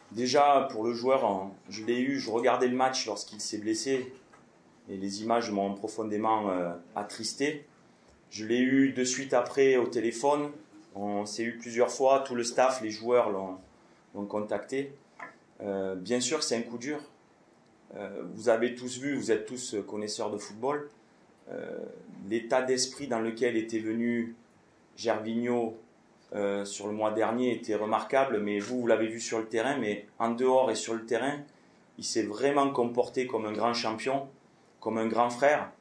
Déjà, pour le joueur, je regardais le match lorsqu'il s'est blessé et les images m'ont profondément attristé. Je l'ai eu de suite après au téléphone. On s'est eu plusieurs fois, tout le staff, les joueurs l'ont contacté. Bien sûr, c'est un coup dur. Vous avez tous vu, vous êtes tous connaisseurs de football, l'état d'esprit dans lequel était venu Gervinho sur le mois dernier était remarquable, mais vous l'avez vu sur le terrain, mais en dehors et sur le terrain, il s'est vraiment comporté comme un grand champion, comme un grand frère.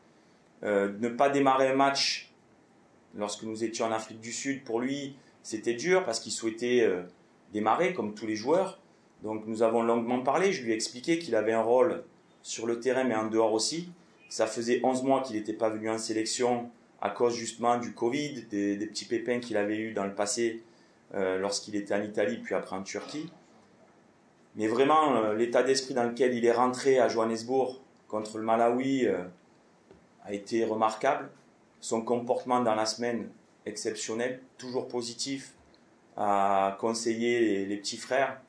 Ne pas démarrer un match lorsque nous étions en Afrique du Sud, pour lui, c'était dur parce qu'il souhaitait démarrer comme tous les joueurs. Donc nous avons longuement parlé, je lui ai expliqué qu'il avait un rôle sur le terrain mais en dehors aussi. Ça faisait 11 mois qu'il n'était pas venu en sélection à cause justement du Covid, des petits pépins qu'il avait eu dans le passé lorsqu'il était en Italie puis après en Turquie. Mais vraiment, l'état d'esprit dans lequel il est rentré à Johannesburg contre le Malawi a été remarquable. Son comportement dans la semaine, exceptionnel, toujours positif, à conseiller les petits frères,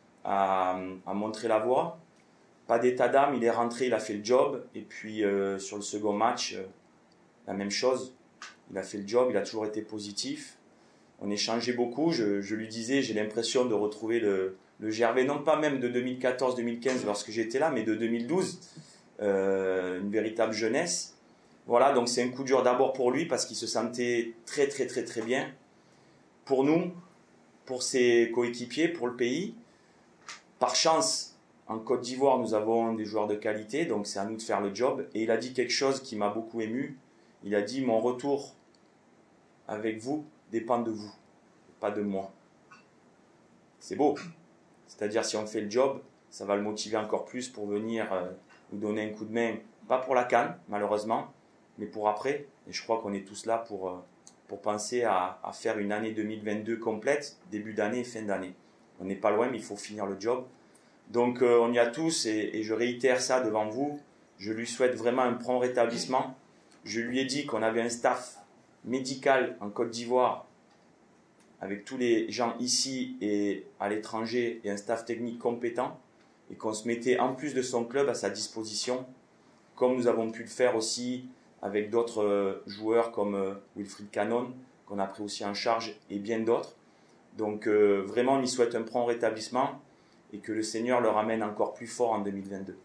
à montrer la voie. Pas d'état d'âme, il est rentré, il a fait le job. Et puis sur le second match, la même chose. Il a fait le job, il a toujours été positif. On échangeait beaucoup. Je lui disais, j'ai l'impression de retrouver le Gervais, non pas même de 2014-2015 lorsque j'étais là, mais de 2012. Une véritable jeunesse. Voilà, donc c'est un coup dur d'abord pour lui parce qu'il se sentait très très très très bien. Pour nous, pour ses coéquipiers, pour le pays. Par chance, en Côte d'Ivoire, nous avons des joueurs de qualité, donc c'est à nous de faire le job. Et il a dit quelque chose qui m'a beaucoup ému. Il a dit, mon retour avec vous dépend de vous, pas de moi. C'est beau. C'est-à-dire, si on fait le job, ça va le motiver encore plus pour venir nous donner un coup de main, pas pour la CAN, malheureusement, mais pour après. Et je crois qu'on est tous là pour penser à faire une année 2022 complète, début d'année et fin d'année. On n'est pas loin, mais il faut finir le job. Donc on y a tous, et je réitère ça devant vous, je lui souhaite vraiment un prompt rétablissement. Je lui ai dit qu'on avait un staff médical en Côte d'Ivoire, avec tous les gens ici et à l'étranger, et un staff technique compétent, et qu'on se mettait en plus de son club à sa disposition, comme nous avons pu le faire aussi avec d'autres joueurs comme Wilfried Cannon, qu'on a pris aussi en charge, et bien d'autres. Donc vraiment, on y souhaite un prompt rétablissement et que le Seigneur le ramène encore plus fort en 2022.